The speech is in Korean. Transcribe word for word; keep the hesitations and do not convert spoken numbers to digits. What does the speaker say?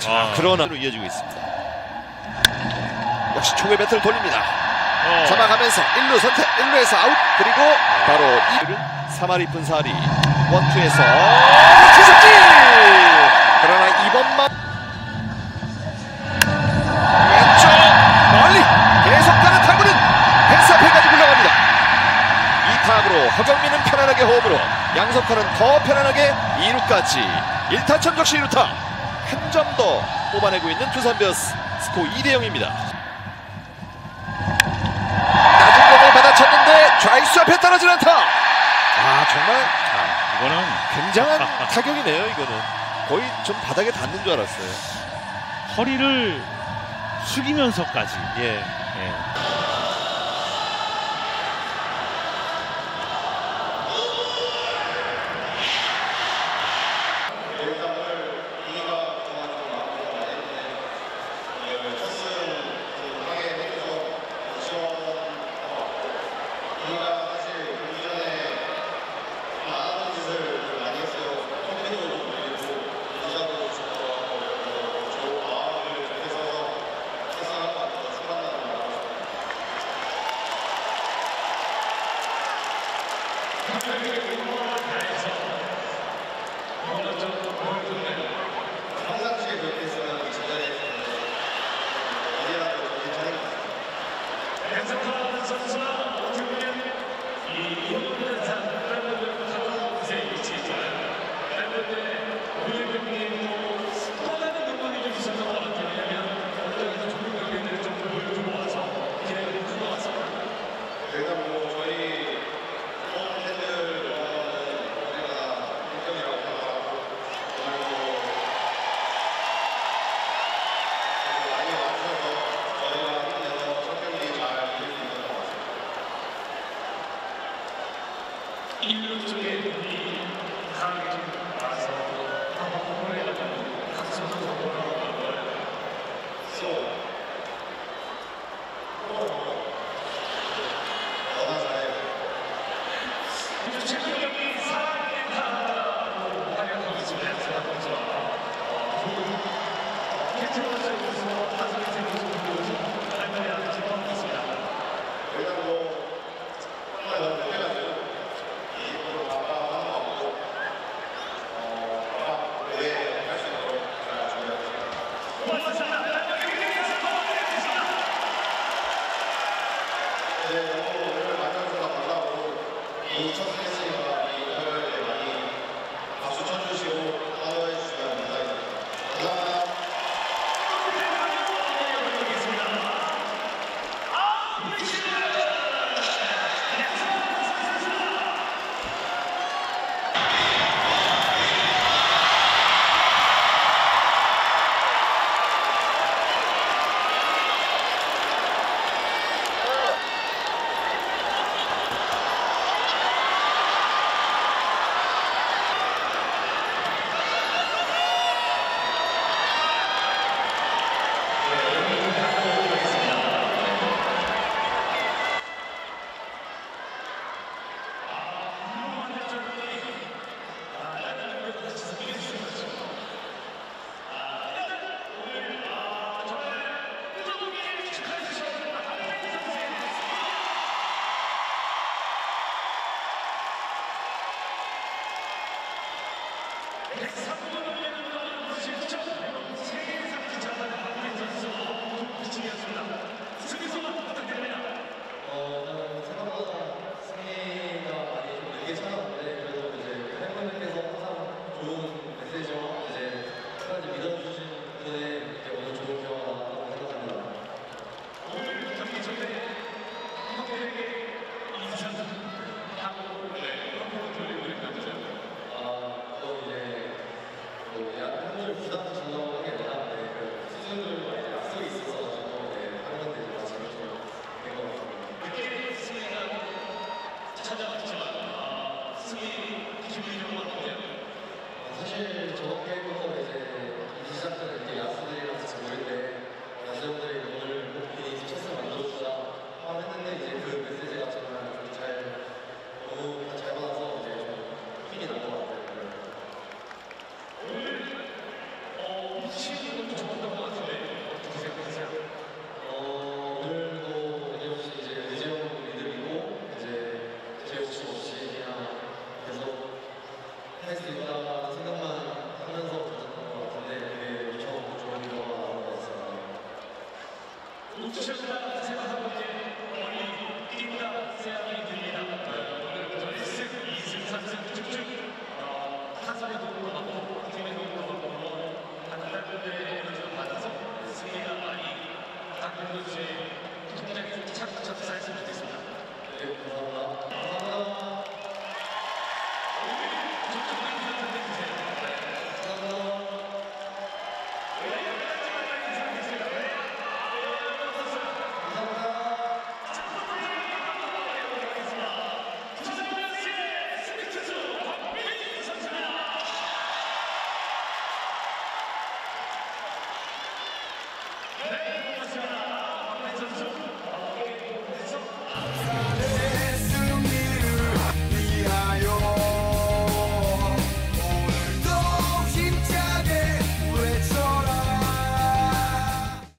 아, 그러나 이어지고 있습니다. 역시 총의 배트를 돌립니다. 어. 잡아가면서 일 루 선택, 일 루에서 아웃. 그리고 어. 바로 이 루는 사마리 분사리 원투에서 기습기. 그러나 이번만 왼쪽 멀리 계속 가는 타구는 펜스 앞에까지 굴러갑니다. 이 타구로 허경민은 편안하게 홈으로, 양석환은 더 편안하게 이 루까지 일 타점 적시 이 루타. 한 점 더 뽑아내고 있는 두산 베어스. 스코어 이 대 영입니다. 낮은 공을 받아쳤는데 좌익수 앞에 떨어지는 안타. 아 정말 아, 이거는 굉장한 타격이네요. 이거는 거의 좀 바닥에 닿는 줄 알았어요. 허리를 숙이면서까지. 예. 예. 우주셨다 생각하고 이제 멀리 뛴다 생각이 듭니다. 오늘 저 일 승, 이 승, 삼 승 쭉쭉 타선의 도움도 받고 팀의 도움도 받고 단단분들의 에너지를 받아서 승리가 많이 강민호 씨의 통장에 착착 쌓였으면 좋겠습니다. 네, 고마워요.